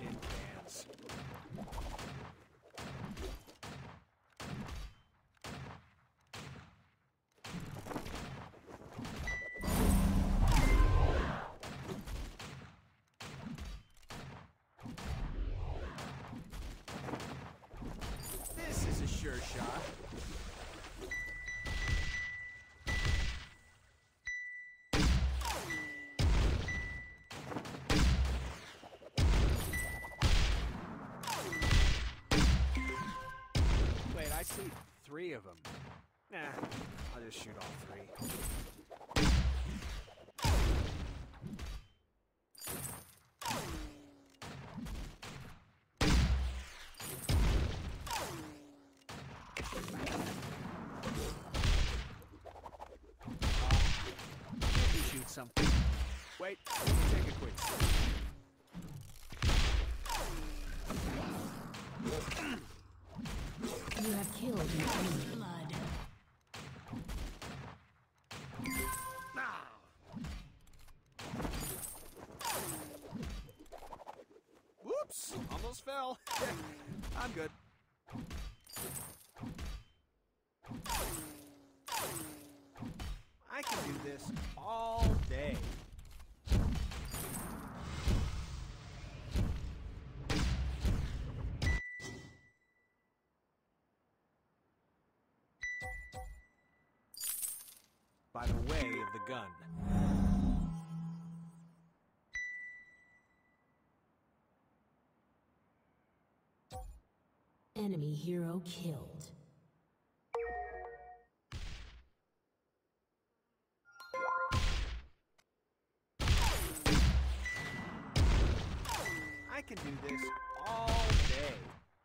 tin cans. This is a sure shot. Wait, I see 3 of them. Nah, I'll just shoot all 3. Can't you shoot something? Wait, let me take a quick sip. You have killed an enemy. Blood. Whoops! Almost fell. I'm good. I can do this all day. By the way of the gun. Enemy hero killed. I can do this all day.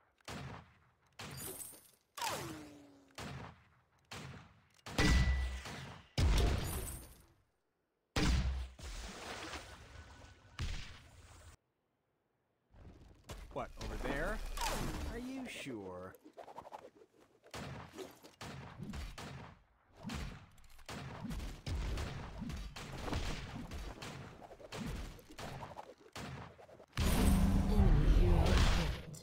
What, over there? Are you sure? Enemy hero killed.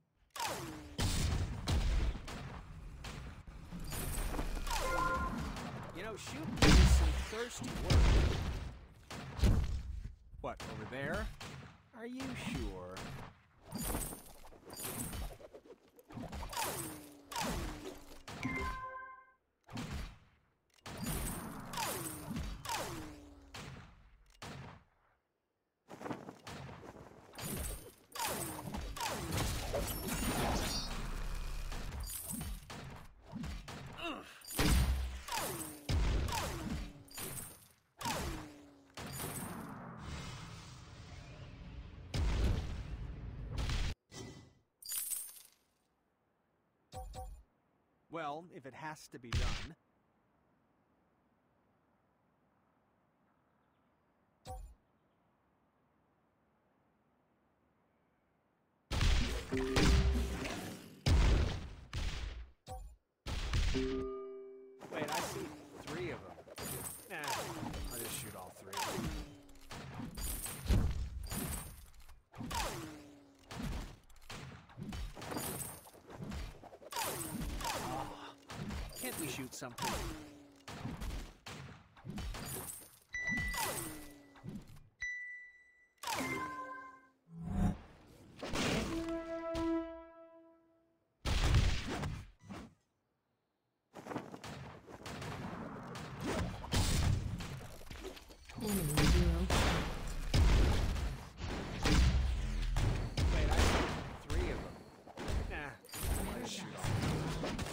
You know, shooting is some thirsty work. What, over there? Are you sure? Well, if it has to be done. Wait, I see 3 of them. Nah, I'll just shoot all 3. Can't we shoot something? Enemy hero killed. Wait, I see 3 of them. Nah, I'll just shoot all 3.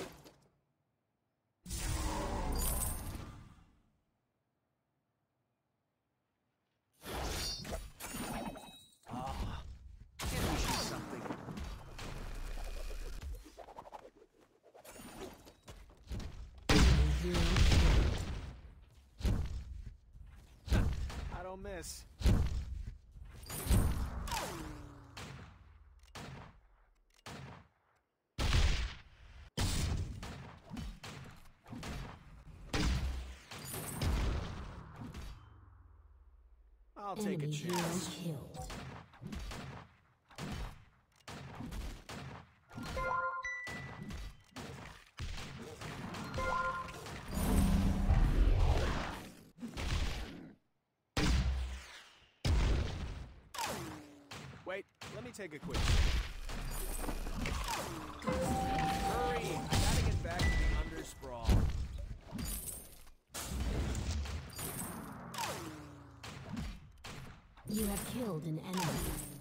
Can't we shoot something? Enemy hero killed. I don't miss. I'll take a Enemy hero chance. killed. Wait, let me take a quick hurry! I gotta get back to the undersprawl. You have killed an enemy.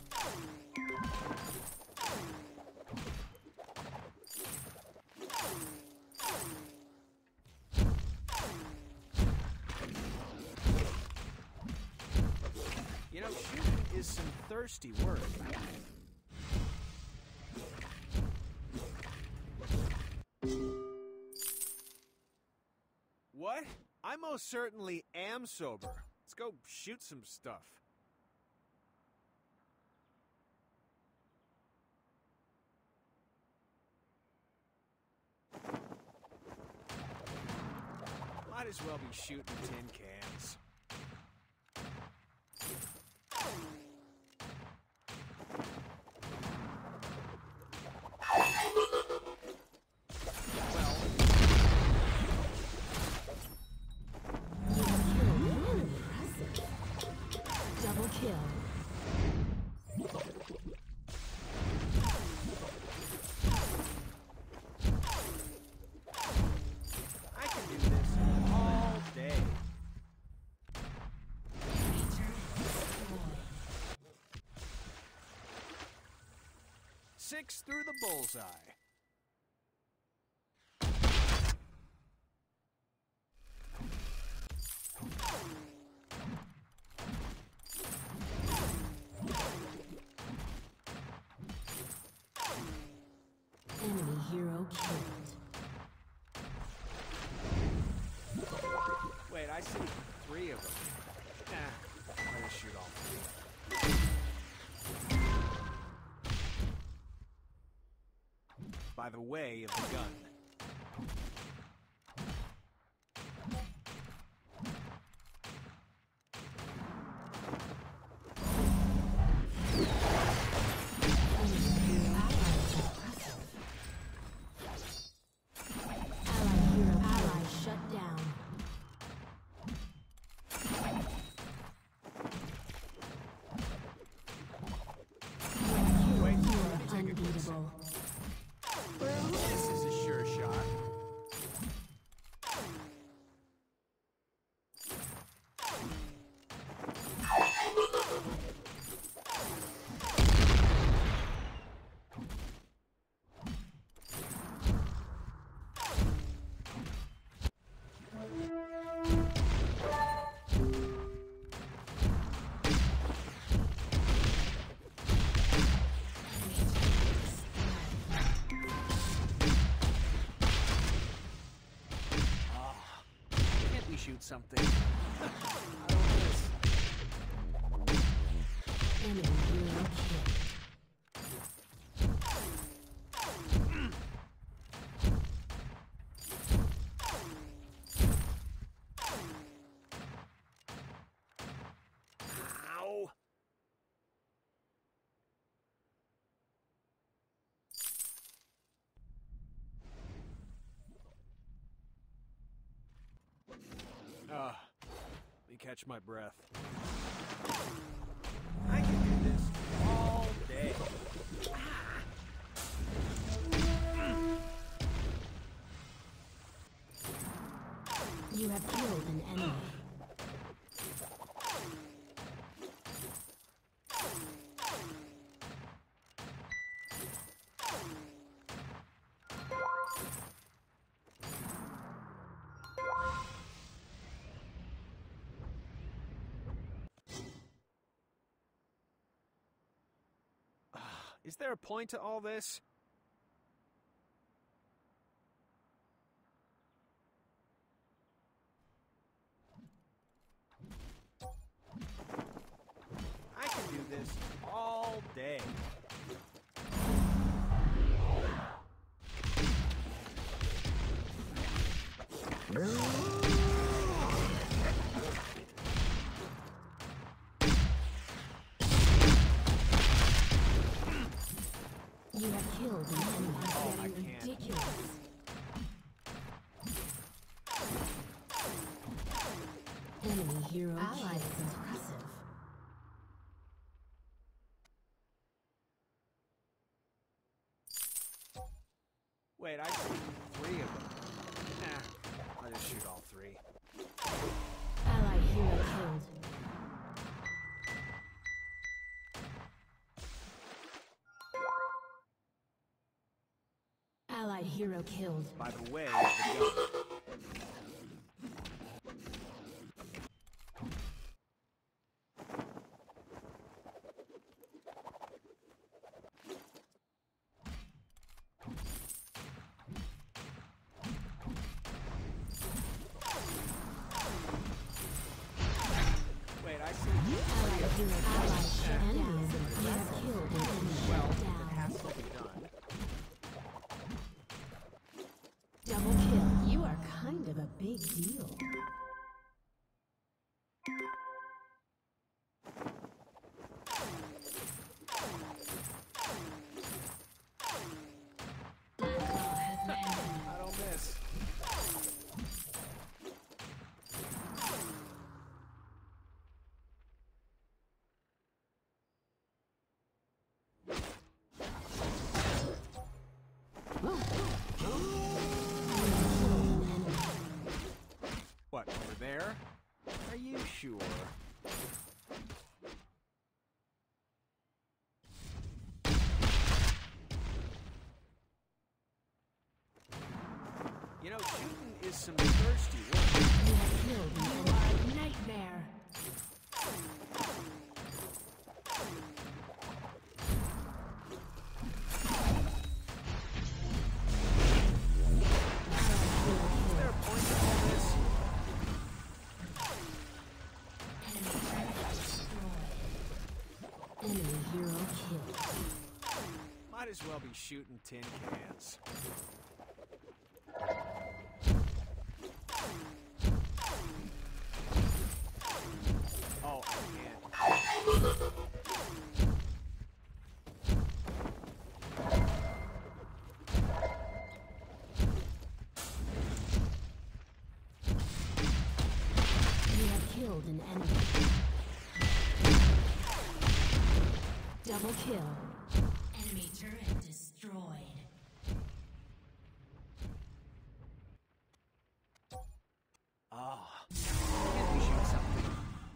You know, shooting is some thirsty work. What? I most certainly am sober. Let's go shoot some stuff. Might as well be shooting tin cans. Double kill. I can do this all day. Six through the bullseye. Enemy hero killed. Wait, I see three of them. I'll just shoot all three. By the way of the gun. Ally shut down. Wait, You let me are take a quick unbeatable. This is a sure shot. Can't we shoot something? I don't miss. Enemy hero killed. Ow! Let me catch my breath. I can do this all day. You have killed an enemy. Is there a point to all this? I can do this all day. You have killed an enemy. Oh, I Getting can't. ridiculous. Enemy hero killed. Impressive. hero killed. by the way of the gun. Wait, I see. Allied hero shut down. You have killed an enemy. Well, Shut it down. has to be done. Double kill. You are kind of a big deal. I don't miss. What, over there? Are you sure? You know, shooting is some thirsty work. You have killed an enemy. You are a nightmare. Is there a point to all this? Enemy hero killed. Might as well be shooting tin cans. Oh, I can't. You have killed an enemy. Double kill. Enemy turret destroyed. Ah, can't we shoot something?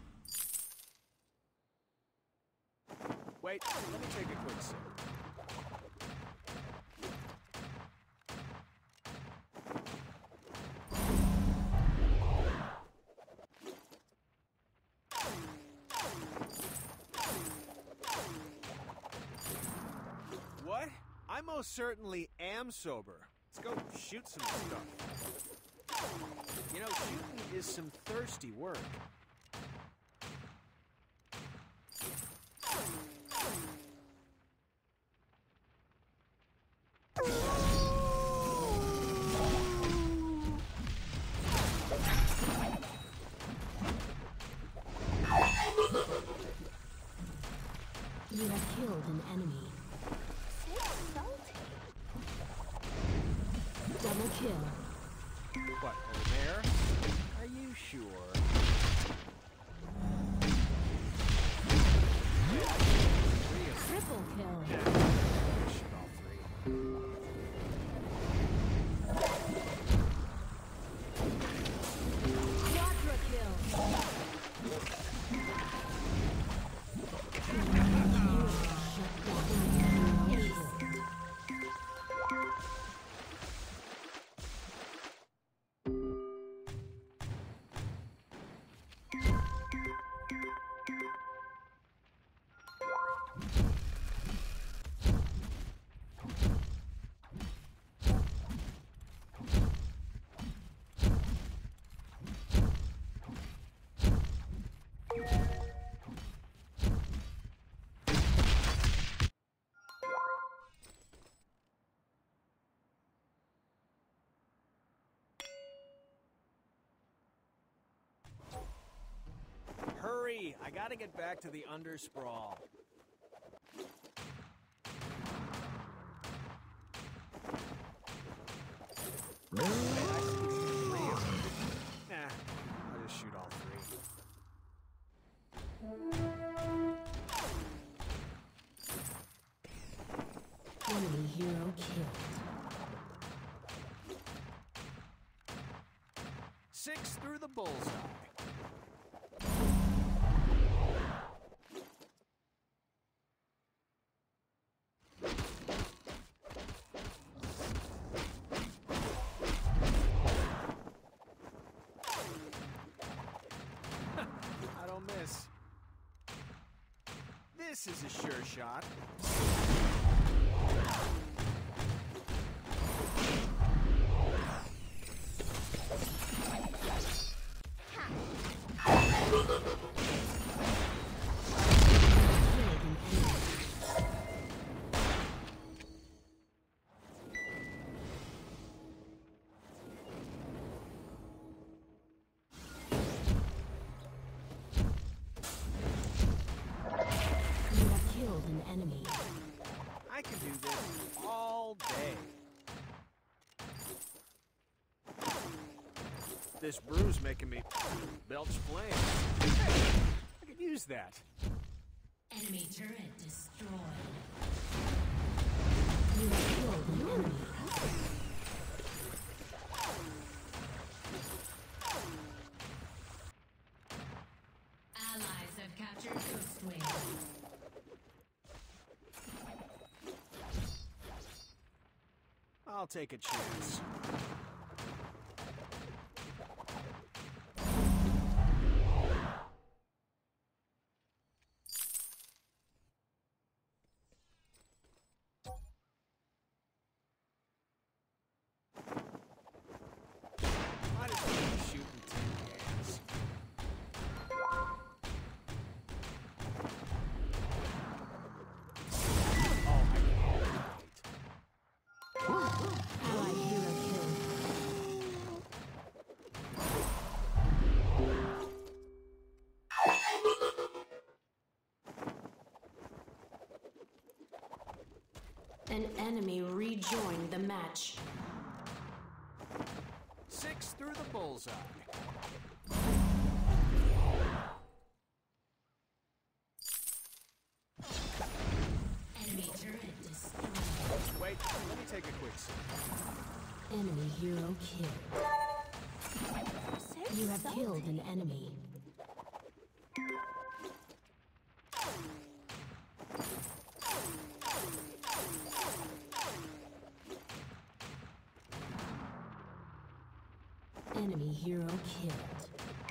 Wait, let me take a quick sip. What? I most certainly am sober. Let's go shoot some stuff. You know, shooting is some thirsty work. You have killed an enemy. Double kill. What, over there? Are you sure? Triple kill. Shoot all three. Quadra kill. Hurry! I gotta get back to the undersprawl. Wait, I see three of them. Nah, I'll just shoot all three. Enemy hero killed. 6 through the bullseye. This is a sure shot. Enemy. I can do this all day. This brew's making me belch flame. Hey, I could use that. Enemy turret destroyed. You have killed an enemy. Allies have captured Ghostwing. I'll take a chance. Might as well be shooting tin cans. Oh, I can't wait. Allied hero killed. An enemy rejoined the match. 6 through the bullseye. Enemy turret destroyed. Wait, let me take a quick sip. Enemy hero killed. You have killed an enemy. Enemy hero killed.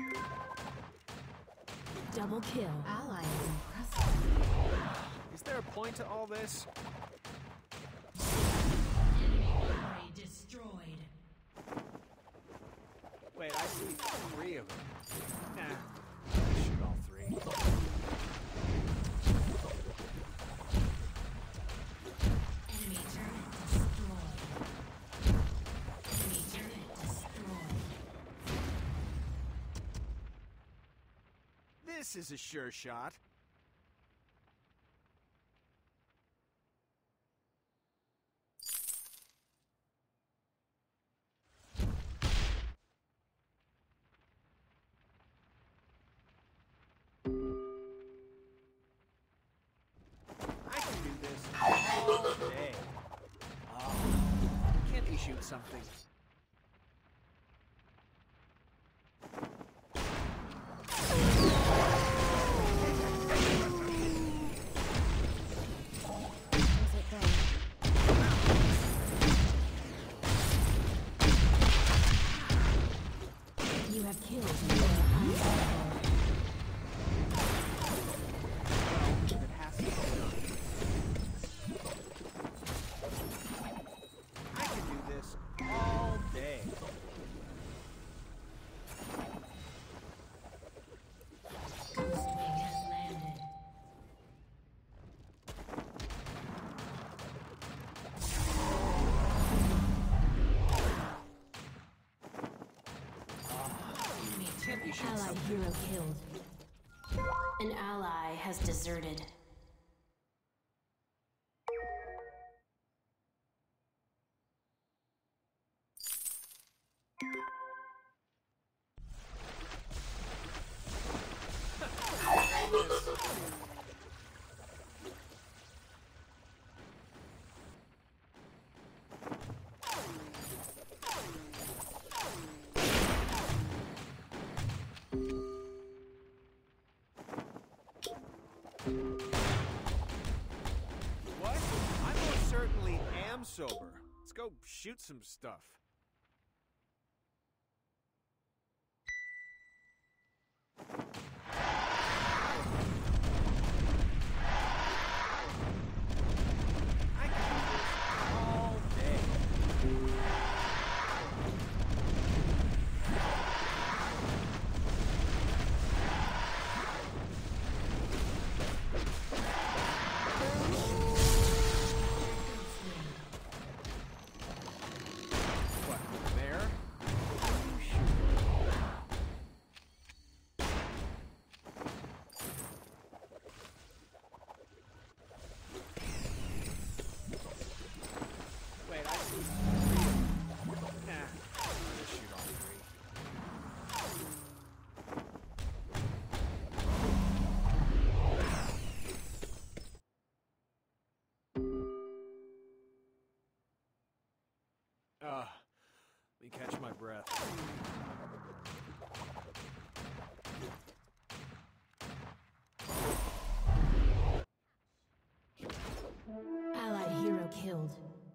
Double kill. Ally is impressive. Is there a point to all this? Enemy array destroyed. Wait, I see 3 of them. Nah, I'll shoot all 3. Enemy turret destroyed. Enemy turret destroyed. This is a sure shot. I can do this all day. Oh, can't he shoot something? You have killed your ally. It has to be done. I can do this all day. Ghostwing has landed. Enemy Can't you shoot allied something? hero killed. An ally has deserted. What? I most certainly am sober. Let's go shoot some stuff. me catch my breath. Allied hero killed.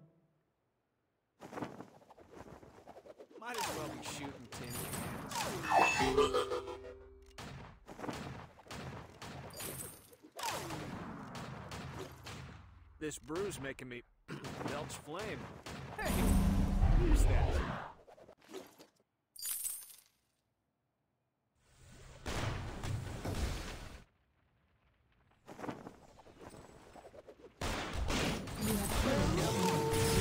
Might as well be shooting tin cans. This brew's making me belch flame. Hey, use that. You have killed.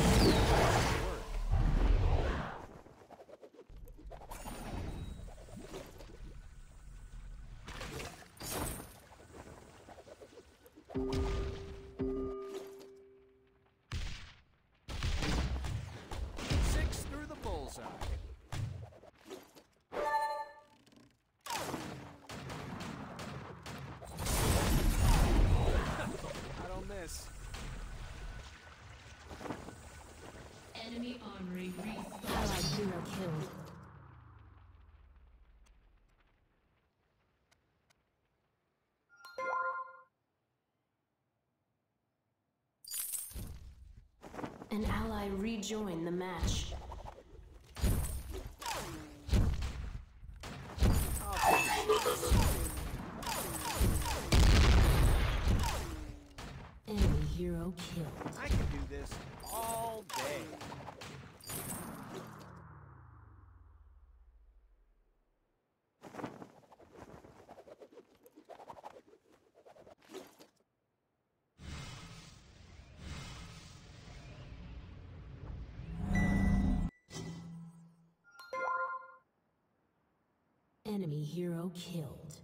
Six through the bullseye. I don't miss. Enemy armory respawn. Allied hero killed. An ally rejoined the match. Enemy hero killed. I can do this all day. Enemy hero killed.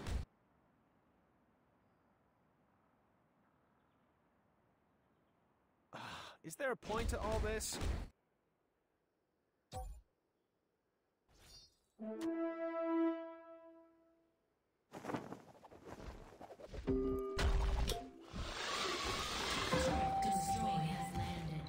Is there a point to all this? Destroy has landed.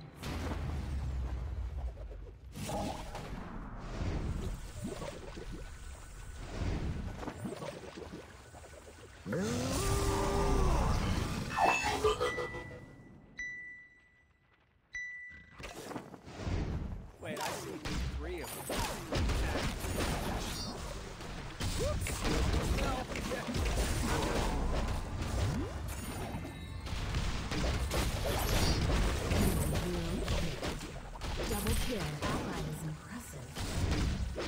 Wait, I see three of them. Whoops! Well, yeah. Double kill. Ally is impressive.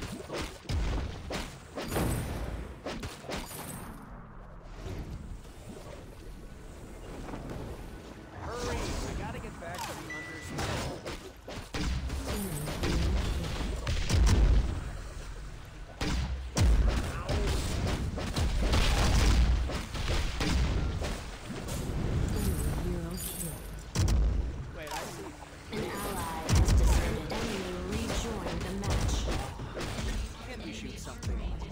Hurry! We gotta get back to the underside. Enemy hero killed. Wait, I see. An ally has descended. Enemy rejoined the match. Can you shoot something?